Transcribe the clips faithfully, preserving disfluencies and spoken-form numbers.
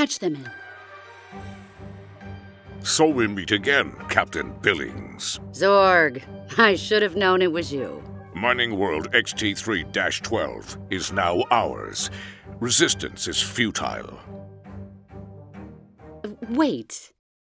Patch them in. So we meet again, Captain Billings. Zorg, I should have known it was you. Mining World X T three dash twelve is now ours. Resistance is futile. Wait.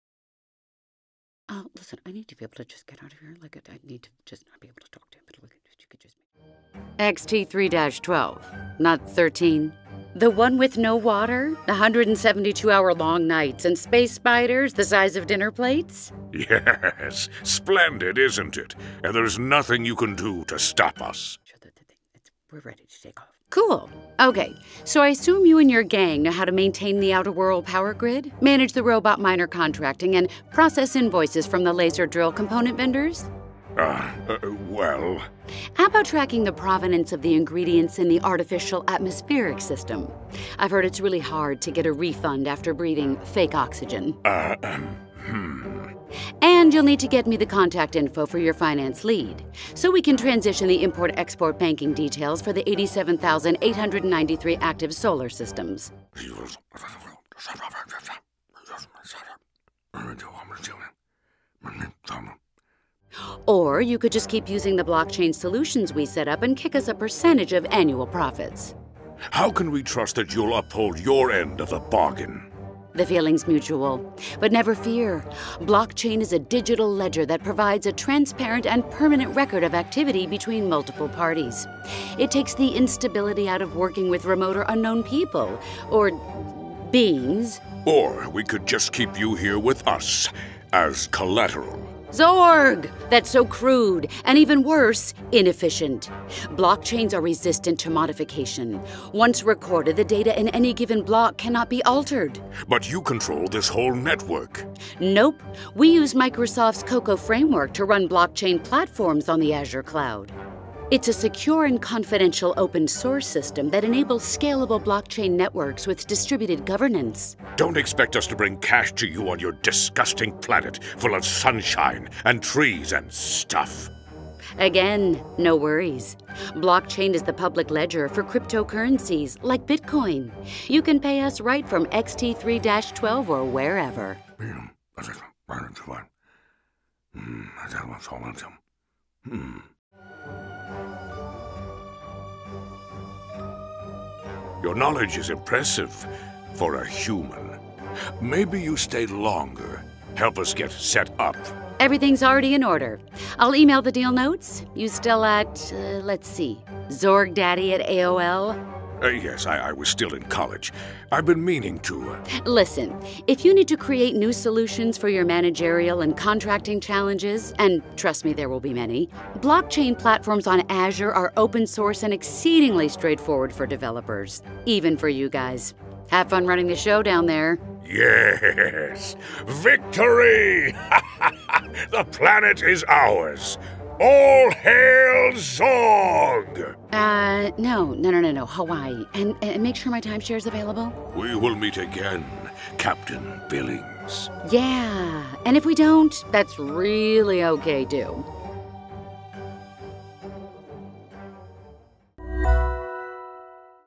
Oh, listen, I need to be able to just get out of here. Like, I need to just not be able to talk to him, but look, you could just... X T three dash twelve, not thirteen. The one with no water, one hundred seventy-two hour long nights, and space spiders the size of dinner plates? Yes, splendid, isn't it? And there's nothing you can do to stop us. We're ready to take off. Cool. Okay, so I assume you and your gang know how to maintain the Outer World power grid, manage the robot miner contracting, and process invoices from the laser drill component vendors? Uh, uh, well... How about tracking the provenance of the ingredients in the artificial atmospheric system? I've heard it's really hard to get a refund after breathing fake oxygen. Uh, um, hmm... And you'll need to get me the contact info for your finance lead, so we can transition the import-export banking details for the eighty-seven thousand eight hundred ninety-three active solar systems. Or you could just keep using the blockchain solutions we set up and kick us a percentage of annual profits. How can we trust that you'll uphold your end of the bargain? The feeling's mutual. But never fear. Blockchain is a digital ledger that provides a transparent and permanent record of activity between multiple parties. It takes the instability out of working with remote or unknown people, or beings. Or we could just keep you here with us, as collateral. Zorg! That's so crude, and even worse, inefficient. Blockchains are resistant to modification. Once recorded, the data in any given block cannot be altered. But you control this whole network. Nope. We use Microsoft's Coco framework to run blockchain platforms on the Azure cloud. It's a secure and confidential open source system that enables scalable blockchain networks with distributed governance. Don't expect us to bring cash to you on your disgusting planet full of sunshine and trees and stuff. Again, no worries. Blockchain is the public ledger for cryptocurrencies like Bitcoin. You can pay us right from X T three dash twelve or wherever. Hmm. Your knowledge is impressive for a human. Maybe you stay longer. Help us get set up. Everything's already in order. I'll email the deal notes. You still at, uh, let's see, Zorgdaddy at A O L? Uh, yes, I, I was still in college. I've been meaning to... Uh... Listen, if you need to create new solutions for your managerial and contracting challenges, and trust me, there will be many, blockchain platforms on Azure are open source and exceedingly straightforward for developers, even for you guys. Have fun running the show down there. Yes! Victory! The planet is ours! All hail Zorg! Uh, no, no, no, no, no, Hawaii. And, and make sure my timeshare's available. We will meet again, Captain Billings. Yeah, and if we don't, that's really okay, too.